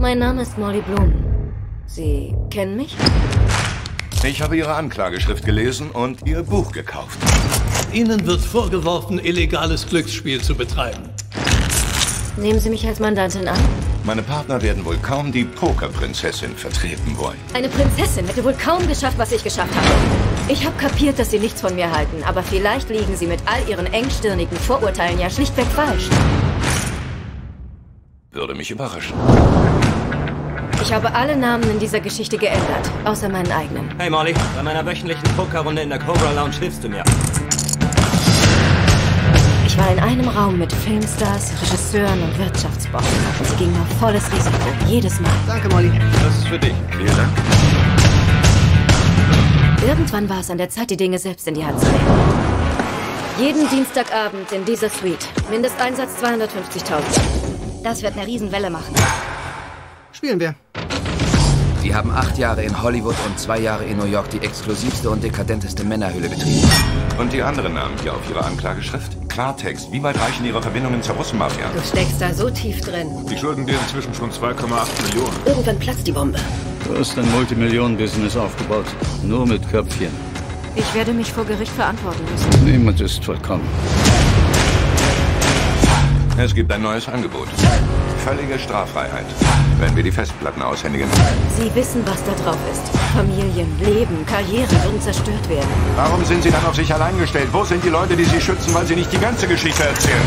Mein Name ist Molly Bloom. Sie kennen mich? Ich habe Ihre Anklageschrift gelesen und Ihr Buch gekauft. Ihnen wird vorgeworfen, illegales Glücksspiel zu betreiben. Nehmen Sie mich als Mandantin an? Meine Partner werden wohl kaum die Pokerprinzessin vertreten wollen. Eine Prinzessin hätte wohl kaum geschafft, was ich geschafft habe. Ich habe kapiert, dass Sie nichts von mir halten, aber vielleicht liegen Sie mit all Ihren engstirnigen Vorurteilen ja schlichtweg falsch. Würde mich überraschen. Ich habe alle Namen in dieser Geschichte geändert, außer meinen eigenen. Hey Molly, bei meiner wöchentlichen Pokerrunde in der Cobra Lounge hilfst du mir. Ich war in einem Raum mit Filmstars, Regisseuren und Wirtschaftsbossen. Und sie gingen auf volles Risiko, jedes Mal. Danke, Molly. Das ist für dich. Vielen Dank. Irgendwann war es an der Zeit, die Dinge selbst in die Hand zu nehmen. Jeden Dienstagabend in dieser Suite. Mindesteinsatz 250.000. Das wird eine Riesenwelle machen. Spielen wir. Sie haben 8 Jahre in Hollywood und 2 Jahre in New York die exklusivste und dekadenteste Männerhöhle betrieben. Und die anderen Namen hier auf Ihrer Anklageschrift? Klartext, wie weit reichen Ihre Verbindungen zur Russenmafia? Du steckst da so tief drin. Die schulden dir inzwischen schon 2,8 Millionen. Irgendwann platzt die Bombe. Du hast ein Multimillionen-Business aufgebaut. Nur mit Köpfchen. Ich werde mich vor Gericht verantworten müssen. Niemand ist vollkommen. Es gibt ein neues Angebot. Völlige Straffreiheit, wenn wir die Festplatten aushändigen. Sie wissen, was da drauf ist. Familien, Leben, Karrieren würden zerstört werden. Warum sind Sie dann auf sich allein gestellt? Wo sind die Leute, die Sie schützen, weil Sie nicht die ganze Geschichte erzählen?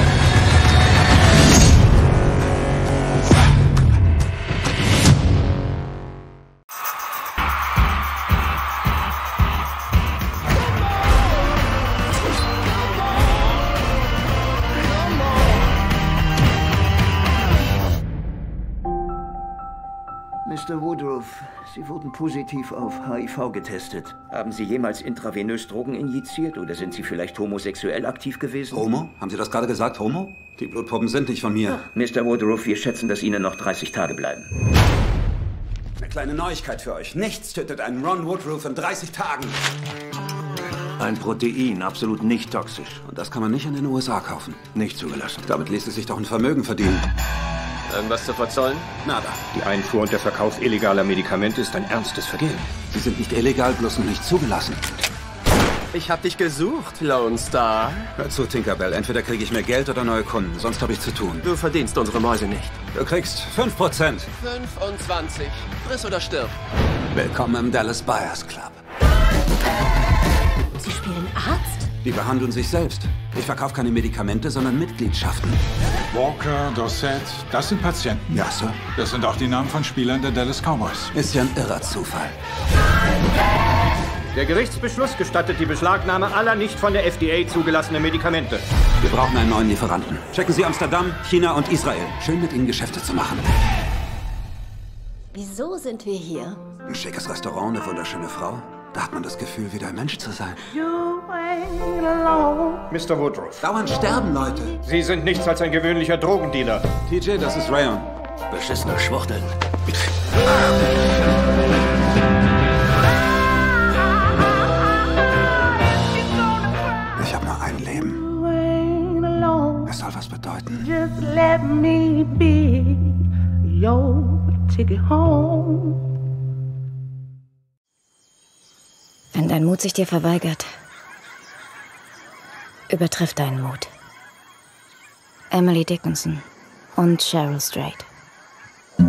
Mr. Woodruff, Sie wurden positiv auf HIV getestet. Haben Sie jemals intravenös Drogen injiziert oder sind Sie vielleicht homosexuell aktiv gewesen? Homo? Haben Sie das gerade gesagt, Homo? Die Blutproben sind nicht von mir. Mr. Woodruff, wir schätzen, dass Ihnen noch 30 Tage bleiben. Eine kleine Neuigkeit für euch. Nichts tötet einen Ron Woodruff in 30 Tagen. Ein Protein, absolut nicht toxisch. Und das kann man nicht in den USA kaufen. Nicht zugelassen. Damit ließ es sich doch ein Vermögen verdienen. Irgendwas zu verzollen? Nada. Die Einfuhr und der Verkauf illegaler Medikamente ist ein ernstes Vergehen. Sie sind nicht illegal, bloß noch nicht zugelassen. Ich hab dich gesucht, Lone Star. Hör zu, Tinkerbell. Entweder kriege ich mehr Geld oder neue Kunden. Sonst habe ich zu tun. Du verdienst unsere Mäuse nicht. Du kriegst 5%. 25. Friss oder stirb. Willkommen im Dallas Buyers Club. Sie spielen Arzt? Die behandeln sich selbst. Ich verkaufe keine Medikamente, sondern Mitgliedschaften. Walker, Dossett, das sind Patienten. Ja, Sir. Das sind auch die Namen von Spielern der Dallas Cowboys. Ist ja ein irrer Zufall. Der Gerichtsbeschluss gestattet die Beschlagnahme aller nicht von der FDA zugelassenen Medikamente. Wir brauchen einen neuen Lieferanten. Checken Sie Amsterdam, China und Israel. Schön mit Ihnen Geschäfte zu machen. Wieso sind wir hier? Ein schickes Restaurant, eine wunderschöne Frau. Da hat man das Gefühl, wieder ein Mensch zu sein. Mr. Woodruff. Dauernd sterben Leute. Sie sind nichts als ein gewöhnlicher Drogendealer. TJ, das ist Rayon. Beschissener Schwuchteln. Ich habe nur ein Leben. Es soll was bedeuten. Just let me be your ticket home. Wenn dein Mut sich dir verweigert, übertrifft deinen Mut. Emily Dickinson und Cheryl Strait. Oh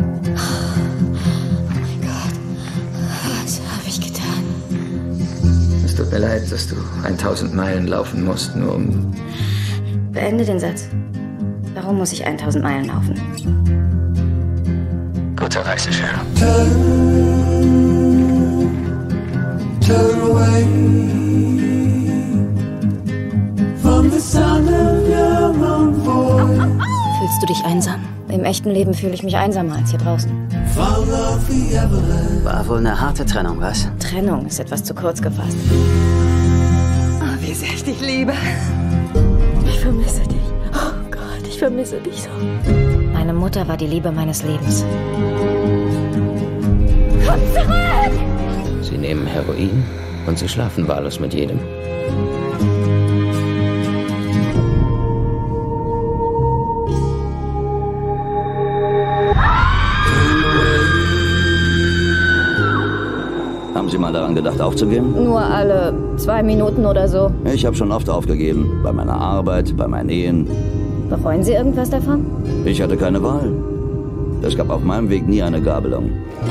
mein Gott, was habe ich getan? Es tut mir leid, dass du 1000 Meilen laufen musst, nur um... Beende den Satz. Warum muss ich 1000 Meilen laufen? Gute Reise, Cheryl. Turn away from the sound of your own voice. Fühlst du dich einsam? Im echten Leben fühle ich mich einsamer als hier draußen. War wohl eine harte Trennung, was? Trennung ist etwas zu kurz gefasst. Oh, wie sehr ich dich liebe. Ich vermisse dich. Oh Gott, ich vermisse dich so. Meine Mutter war die Liebe meines Lebens. Komm zurück! Sie nehmen Heroin und sie schlafen wahllos mit jedem. mal daran gedacht, aufzugeben? Nur alle 2 Minuten oder so. Ich habe schon oft aufgegeben. Bei meiner Arbeit, bei meinen Ehen. Bereuen Sie irgendwas davon? Ich hatte keine Wahl. Es gab auf meinem Weg nie eine Gabelung.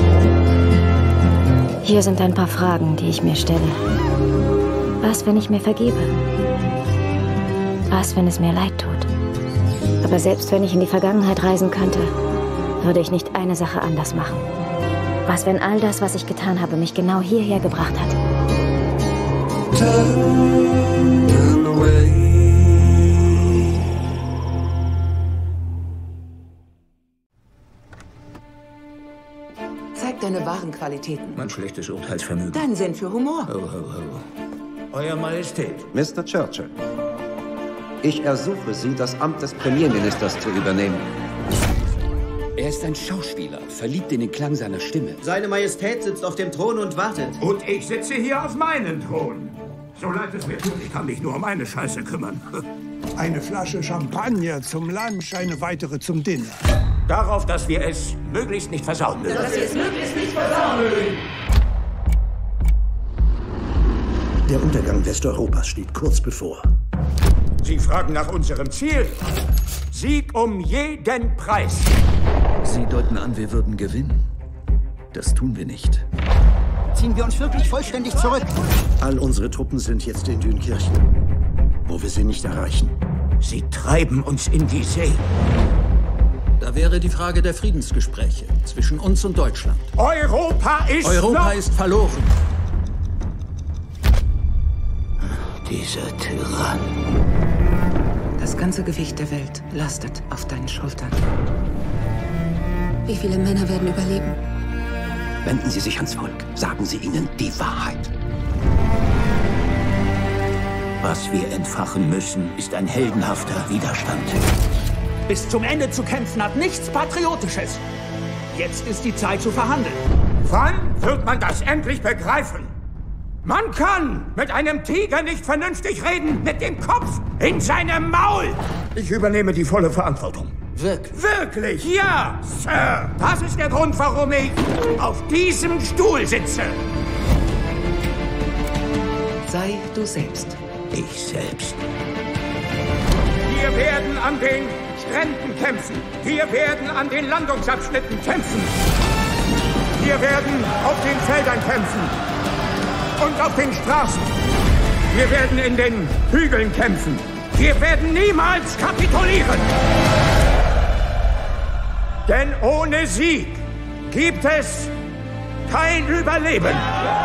Hier sind ein paar Fragen, die ich mir stelle. Was, wenn ich mir vergebe? Was, wenn es mir leid tut? Aber selbst wenn ich in die Vergangenheit reisen könnte, würde ich nicht eine Sache anders machen. Was, wenn all das, was ich getan habe, mich genau hierher gebracht hat? Turn away. Zeig deine wahren Qualitäten. Mein schlechtes Urteilsvermögen. Deinen Sinn für Humor. Ho, ho, ho. Euer Majestät. Mr. Churchill, ich ersuche Sie, das Amt des Premierministers zu übernehmen. Er ist ein Schauspieler, verliebt in den Klang seiner Stimme. Seine Majestät sitzt auf dem Thron und wartet. Und ich sitze hier auf meinem Thron. So leid es mir tut, ich kann mich nur um eine Scheiße kümmern. Eine Flasche Champagner zum Lunch, eine weitere zum Dinner. Darauf, dass wir es möglichst nicht versauen mögen. Der Untergang Westeuropas steht kurz bevor. Sie fragen nach unserem Ziel. Sieg um jeden Preis. Sie deuten an, wir würden gewinnen. Das tun wir nicht. Ziehen wir uns wirklich vollständig zurück? All unsere Truppen sind jetzt in Dünkirchen, wo wir sie nicht erreichen. Sie treiben uns in die See. Da wäre die Frage der Friedensgespräche zwischen uns und Deutschland. Europa ist verloren. Dieser Tyrann. Das ganze Gewicht der Welt lastet auf deinen Schultern. Wie viele Männer werden überleben? Wenden Sie sich ans Volk. Sagen Sie ihnen die Wahrheit. Was wir entfachen müssen, ist ein heldenhafter Widerstand. Bis zum Ende zu kämpfen hat nichts Patriotisches. Jetzt ist die Zeit zu verhandeln. Wann wird man das endlich begreifen? Man kann mit einem Tiger nicht vernünftig reden, mit dem Kopf in seinem Maul. Ich übernehme die volle Verantwortung. Wirklich? Wirklich, ja, Sir. Das ist der Grund, warum ich auf diesem Stuhl sitze. Sei du selbst. Ich selbst. Wir werden an den Stränden kämpfen. Wir werden an den Landungsabschnitten kämpfen. Wir werden auf den Feldern kämpfen. Und auf den Straßen. Wir werden in den Hügeln kämpfen. Wir werden niemals kapitulieren. Denn ohne Sieg gibt es kein Überleben.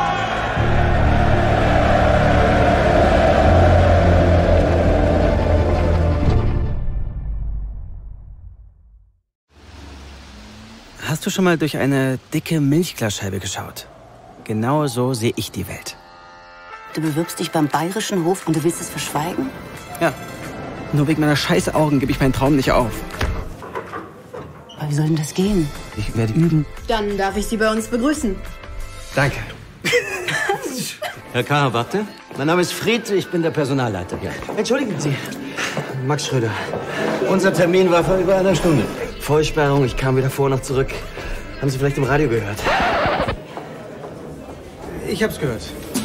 Hast du schon mal durch eine dicke Milchglasscheibe geschaut? Genau so sehe ich die Welt. Du bewirbst dich beim Bayerischen Hof und du willst es verschweigen? Ja. Nur wegen meiner scheiß Augen gebe ich meinen Traum nicht auf. Aber wie soll denn das gehen? Ich werde üben. Dann darf ich Sie bei uns begrüßen. Danke. Herr Karawatte? Mein Name ist Fried, ich bin der Personalleiter hier. Entschuldigen Sie, Max Schröder. Unser Termin war vor über einer Stunde. Vollsperrung, ich kam weder vor noch zurück. Haben Sie vielleicht im Radio gehört? Ich hab's gehört.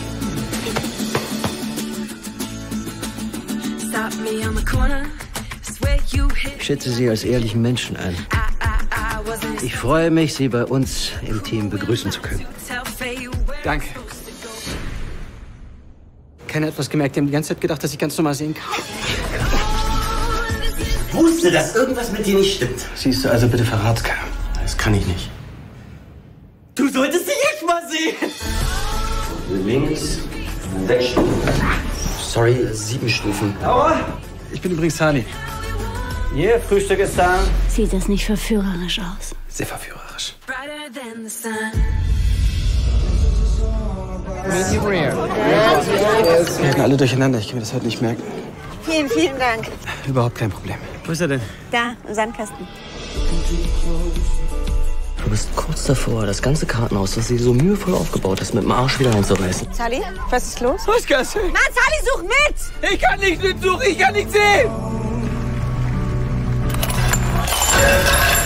Ich schätze Sie als ehrlichen Menschen ein. Ich freue mich, Sie bei uns im Team begrüßen zu können. Danke. Keiner hat was gemerkt. Die haben die ganze Zeit gedacht, dass ich ganz normal sehen kann. Ich wusste, dass irgendwas mit dir nicht stimmt. Siehst du, also bitte verrat's keiner. Das kann ich nicht. Du solltest sie echt mal sehen! Links 6 Stufen. Sorry, 7 Stufen. Aua! Ich bin übrigens Sani. Hier, Frühstück ist da. Sieht das nicht verführerisch aus? Sehr verführerisch. Wir merken alle durcheinander. Ich kann mir das heute nicht merken. Vielen, vielen Dank. Überhaupt kein Problem. Wo ist er denn? Da, im Sandkasten. Du bist kurz davor, das ganze Kartenhaus, das sie so mühevoll aufgebaut hast, mit dem Arsch wieder einzureißen. Sally, was ist los? Was kannst du? Mann, Sally, such mit! Ich kann nicht mitsuchen, ich kann nicht sehen!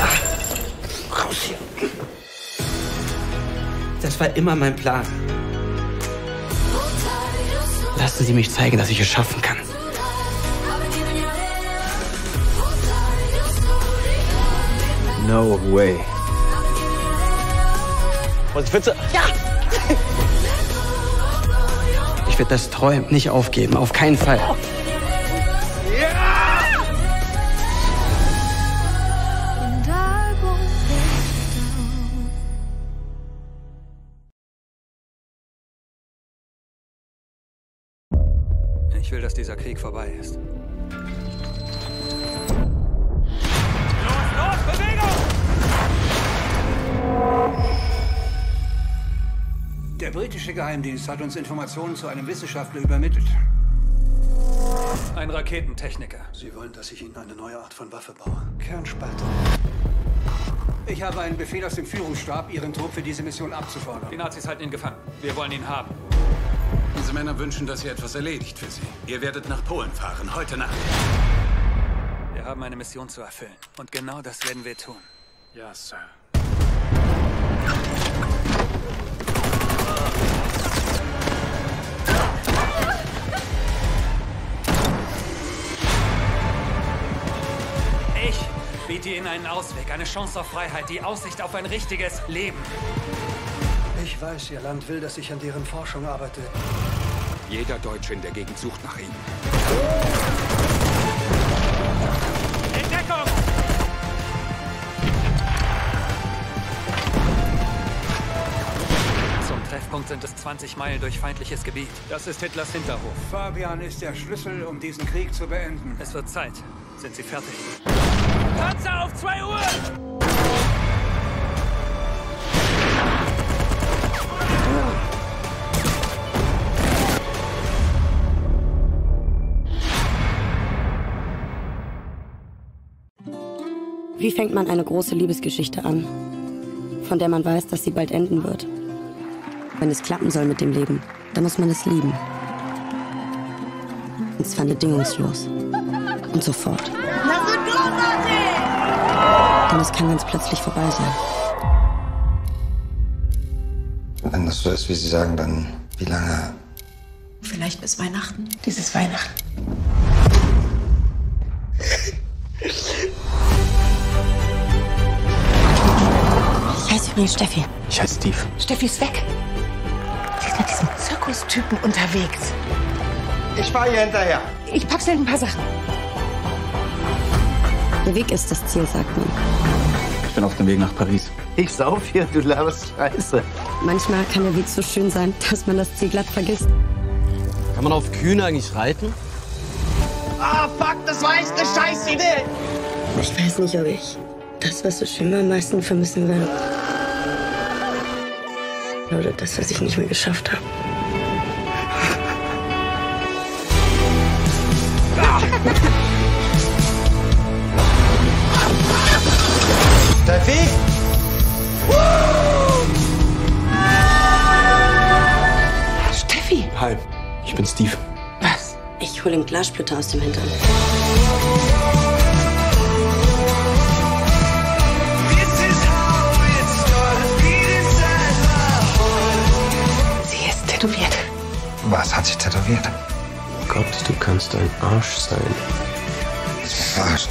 Raus hier. Das war immer mein Plan. Lassen Sie mich zeigen, dass ich es schaffen kann. No way. Was willst du? Ja! Ich werde das Träumen nicht aufgeben, auf keinen Fall. Ich will, dass dieser Krieg vorbei ist. Los, Bewegung! Der britische Geheimdienst hat uns Informationen zu einem Wissenschaftler übermittelt. Ein Raketentechniker. Sie wollen, dass ich Ihnen eine neue Art von Waffe baue. Kernspaltung. Ich habe einen Befehl aus dem Führungsstab, Ihren Trupp für diese Mission abzufordern. Die Nazis halten ihn gefangen. Wir wollen ihn haben. Diese Männer wünschen, dass hier etwas erledigt für sie. Ihr werdet nach Polen fahren, heute Nacht. Wir haben eine Mission zu erfüllen. Und genau das werden wir tun. Ja, Sir. Ich biete Ihnen einen Ausweg, eine Chance auf Freiheit, die Aussicht auf ein richtiges Leben. Ich weiß, Ihr Land will, dass ich an deren Forschung arbeite. Jeder Deutsche in der Gegend sucht nach Ihnen. In Deckung! Zum Treffpunkt sind es 20 Meilen durch feindliches Gebiet. Das ist Hitlers Hinterhof. Fabian ist der Schlüssel, um diesen Krieg zu beenden. Es wird Zeit. Sind Sie fertig? Panzer auf 2 Uhr! Wie fängt man eine große Liebesgeschichte an, von der man weiß, dass sie bald enden wird? Wenn es klappen soll mit dem Leben, dann muss man es lieben. Und zwar bedingungslos. Und sofort. Das wird großartig! Denn es kann ganz plötzlich vorbei sein. Wenn das so ist, wie Sie sagen, dann wie lange? Vielleicht bis Weihnachten. Dieses Weihnachten. Ich heiße übrigens Steffi. Ich heiße Steve. Steffi ist weg. Sie ist mit diesem Zirkustypen unterwegs. Ich fahre hier hinterher. Ich pack schnell ein paar Sachen. Der Weg ist das Ziel, sagt man. Ich bin auf dem Weg nach Paris. Ich sauf hier, du laberst Scheiße. Manchmal kann der Weg so schön sein, dass man das Ziel glatt vergisst. Kann man auf Kühen eigentlich reiten? Ah, fuck, das war echt eine Scheißidee. Ich weiß nicht, ob ich das, was so schön war, am meisten vermissen werde. Oder das, was ich nicht mehr geschafft habe. Steffi? Steffi! Hi, ich bin Steve. Was? Ich hole den Glassplitter aus dem Hintern. Sie ist tätowiert. Was hat sich tätowiert? Gott, du kannst ein Arsch sein. Was?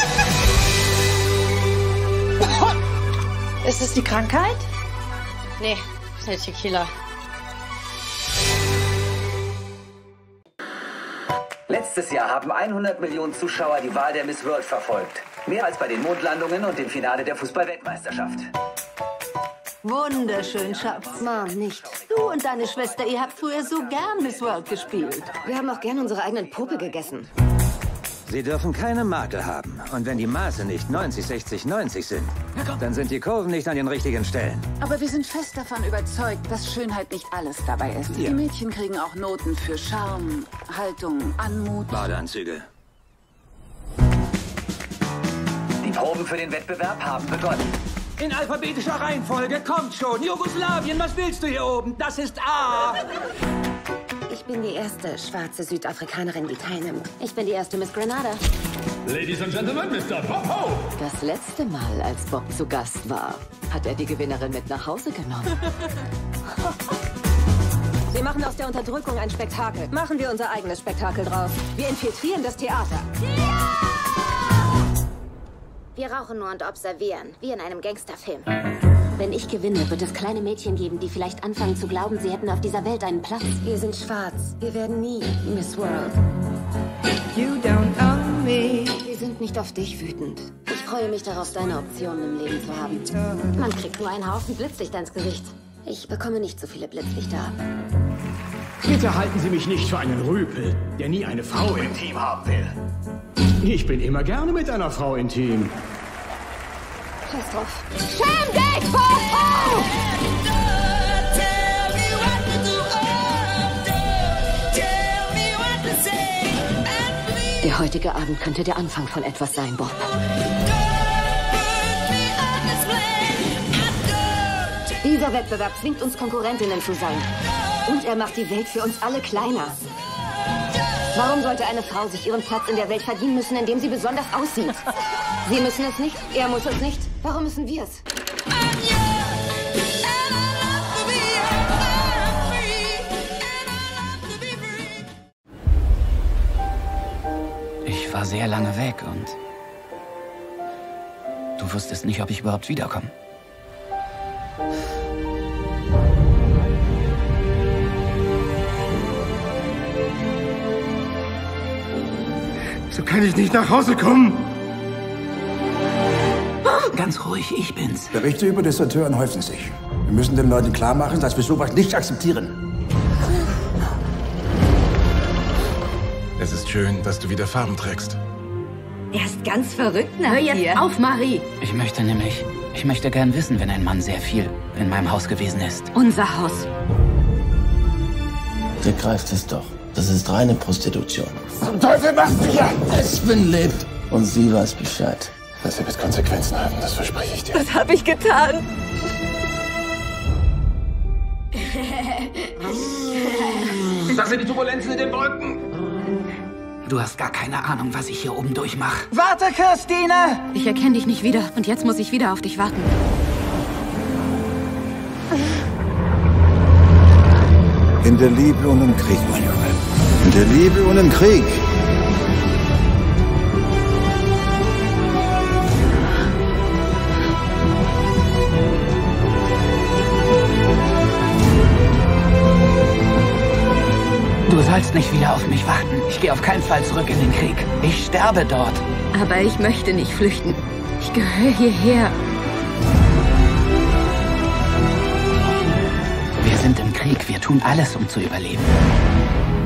Ist es die Krankheit? Nee, ist nicht Tequila. Letztes Jahr haben 100 Millionen Zuschauer die Wahl der Miss World verfolgt. Mehr als bei den Mondlandungen und dem Finale der Fußball-Weltmeisterschaft. Wunderschön, Schatz. Mom, nicht. Du und deine Schwester, ihr habt früher so gern Miss World gespielt. Wir haben auch gern unsere eigenen Popel gegessen. Sie dürfen keine Makel haben. Und wenn die Maße nicht 90, 60, 90 sind, dann sind die Kurven nicht an den richtigen Stellen. Aber wir sind fest davon überzeugt, dass Schönheit nicht alles dabei ist. Ja. Die Mädchen kriegen auch Noten für Charme, Haltung, Anmut. Badeanzüge. Die Proben für den Wettbewerb haben begonnen. In alphabetischer Reihenfolge, kommt schon. Jugoslawien, was willst du hier oben? Das ist A. Ich bin die erste schwarze Südafrikanerin, die teilnimmt. Ich bin die erste Miss Grenada. Ladies and Gentlemen, Mr. Bob Hope. Das letzte Mal, als Bob zu Gast war, hat er die Gewinnerin mit nach Hause genommen. Wir machen aus der Unterdrückung ein Spektakel. Machen wir unser eigenes Spektakel draus. Wir infiltrieren das Theater. Wir rauchen nur und observieren, wie in einem Gangsterfilm. Wenn ich gewinne, wird es kleine Mädchen geben, die vielleicht anfangen zu glauben, sie hätten auf dieser Welt einen Platz. Wir sind schwarz. Wir werden nie Miss World. You don't own me. Wir sind nicht auf dich wütend. Ich freue mich darauf, deine Optionen im Leben zu haben. Man kriegt nur einen Haufen Blitzlichter ins Gesicht. Ich bekomme nicht so viele Blitzlichter ab. Bitte halten Sie mich nicht für einen Rüpel, der nie eine Frau im Team haben will. Ich bin immer gerne mit einer Frau intim. Scheiß drauf. Schäm dich, Popo! Der heutige Abend könnte der Anfang von etwas sein, Bob. Dieser Wettbewerb zwingt uns, Konkurrentinnen zu sein. Und er macht die Welt für uns alle kleiner. Warum sollte eine Frau sich ihren Platz in der Welt verdienen müssen, indem sie besonders aussieht? Sie müssen es nicht, er muss es nicht. Warum müssen wir es? Ich war sehr lange weg und du wusstest nicht, ob ich überhaupt wiederkomme. So kann ich nicht nach Hause kommen. Ganz ruhig, ich bin's. Berichte über Deserteuren häufen sich. Wir müssen den Leuten klar machen, dass wir sowas nicht akzeptieren. Es ist schön, dass du wieder Farben trägst. Er ist ganz verrückt nach dir. Hör jetzt auf, Marie. Ich möchte gern wissen, wenn ein Mann sehr viel in meinem Haus gewesen ist. Unser Haus. Begreift es doch. Das ist reine Prostitution. Zum Teufel machst du hier! Espen lebt und sie weiß Bescheid. Das wird Konsequenzen haben, das verspreche ich dir. Was habe ich getan? Das sind die Turbulenzen in den Wolken. Du hast gar keine Ahnung, was ich hier oben durchmache. Warte, Christine! Ich erkenne dich nicht wieder und jetzt muss ich wieder auf dich warten. In der Liebe und im Krieg, mein Junge. In der Liebe und im Krieg. Du sollst nicht wieder auf mich warten. Ich gehe auf keinen Fall zurück in den Krieg. Ich sterbe dort. Aber ich möchte nicht flüchten. Ich gehöre hierher. Wir sind im Krieg. Wir tun alles, um zu überleben.